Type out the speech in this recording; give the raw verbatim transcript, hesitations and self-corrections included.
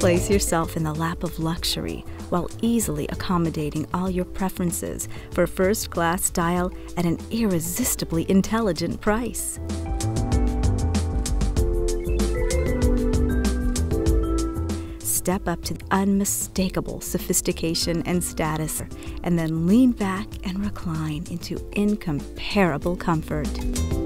Place yourself in the lap of luxury while easily accommodating all your preferences for first-class style at an irresistibly intelligent price. Step up to the unmistakable sophistication and status, and then lean back and recline into incomparable comfort.